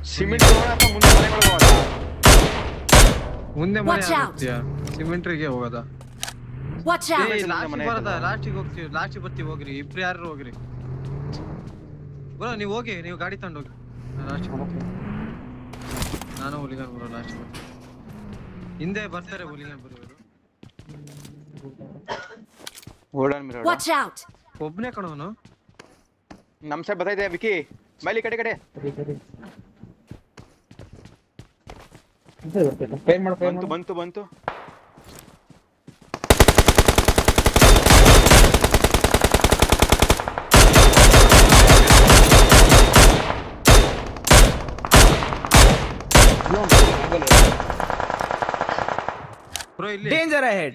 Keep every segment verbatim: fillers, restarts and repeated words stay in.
cement ಹೋಗೋಣ ಮುಂದೆ ಮನೆಗಳಿಗೆ ಹೋಗೋಣ ಮುಂದೆ ಮನೆ ಹೋಗ್ತೀಯಾ ಸಿಮೆಂಟ್ರಿಗೆ ಹೋಗೋದಾ ವಾಚ್ ಔಟ್ ಏ ಲಾಸ್ಟಿಗೆ ಬರದಾ ಲಾಸ್ಟಿಗೆ ಹೋಗ್ತೀವಿ ಲಾಸ್ಟಿಗೆ ಬರ್ತೀವಿ ಹೋಗ್ರಿ ಇಬ್ರು ಯಾರು ಹೋಗ್ರಿ ಬ್ರೋ ನೀವು ಹೋಗಿ ನೀವು ಗಾಡಿ ತಗೊಂಡು ಹೋಗಿ ಲಾಸ್ಟಿಗೆ ಹೋಗ್ತೀನಿ ನಾನು ಹುಲಿಗನ್ ಬ್ರೋ ಲಾಸ್ಟಿಗೆ ಬರ್ತೀನಿ ಹಿಂದೆ ಬರ್ತಾರೆ ಹುಲಿಗನ್ ಬರೋರು ಗೋಲ್ಡನ್ ಮಿರರ್ ವಾಚ್ ಔಟ್ ಒಬ್ಬನೇ ಕಣವನು ನಮ್ಮ ಸೈಡ್ ಬರ್ತಾ ಇದೆ ವಿಕಿ ಬೈಲಿ ಕಡೆ ಕಡೆ ಬಂತು ಬಂತು ಬಂತು ಬ್ರೋ ಇಲ್ಲಿ ಡೇಂಜರ್ ಅಹೆಡ್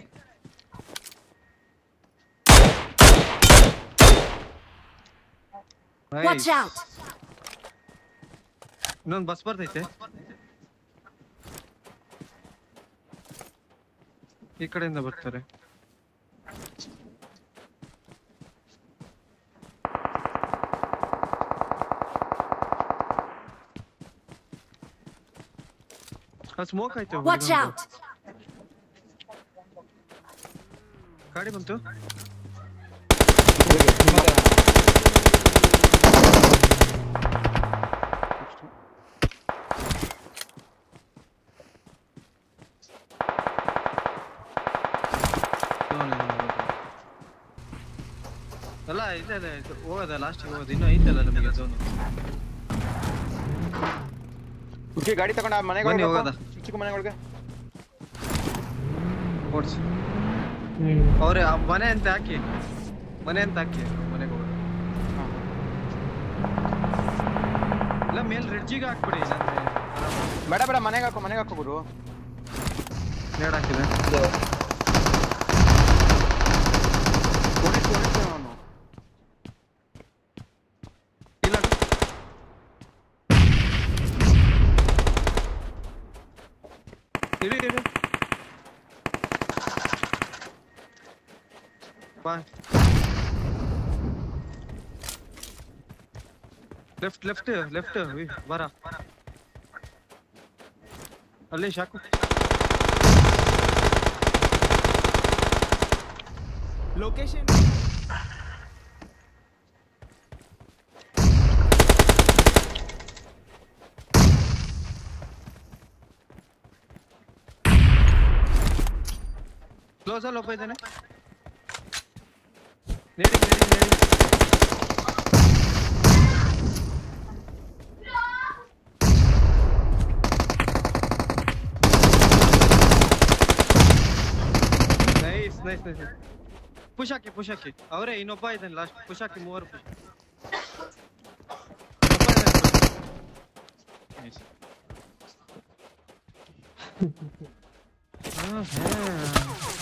ವಾಚ್ ಔಟ್ ಇನ್ನೊಂದು ಬಸ್ ಬರ್ತೈತೆ ಈ ಕಡೆಯಿಂದ ಬರ್ತಾರೆ ಸ್ಮೋಕ್ ಆಯ್ತು ವಾಚ್ ಔಟ್ ಗಾಡಿ ಬಂತು ಅಲ್ಲ ಇದೆ ಹೋಗೋದ ಲಾಸ್ಟಿಗೆ ಹೋಗೋದು ಇನ್ನೂ ಐತಲ್ಲ ನಮಗೆ ಝೋನು ವಿಕಿ ಗಾಡಿ ತಗೊಂಡು ಮನೆಗೆ ಬನ್ನಿ ಹೋಗೋದ ಚಿಕ್ಕ ಚಿಕ್ಕ ಮನೆಗಳಿಗೆ ಓಡಿಸಿ ಅವ್ರೆ ಮನೆ ಅಂತ ಹಾಕಿ ಮನೆ ಅಂತ ಹಾಕಿ ಮನೆಗೆ ಹೋಗೋದು ಇಲ್ಲ ಮೇಲ್ ರಿಡ್ಜಿಗೆ ಹಾಕ್ಬಿಡಿ ಇಲ್ಲಾಂದ್ರೆ ಬೇಡ ಬೇಡ ಮನೆಗೆ ಹಾಕೋ ಮನೆಗೆ ಹಾಕೋ ಗುರು ನೇಡ್ ಹಾಕಿದೆ ಓಡಿಸಿ ಓಡಿಸಿ ಅವನು ಇಲ್ಲ ಇಡಿ ಇಡಿ ಬಾ ಲೆಫ್ಟ್ ಲೆಫ್ಟ್ ಲೆಫ್ಟ್ ಬರ ಅಲ್ಲಿ ಶಾಕು ಲೊಕೇಶನ್ ಕ್ಲೋಸ್ ಅಲ್ಲಿ ಒಬ್ಬ ಇದ್ದಾನೆ ನೇಡಿ ನೇಡಿ ನೇಡಿ ನೈಸ್ ನೈಸ್ ನೈಸ್ ಪುಷ್ ಹಾಕಿ ಪುಷ್ ಹಾಕಿ ಅವರೇ ಇನ್ನೊಬ್ಬ ಇದ್ದಾನೆ ಲಾಸ್ಟ್ ಪುಷ್ ಹಾಕಿ ಮೂವರು ಪುಷ್ ನೈಸ್ ಹಾ ಹಾ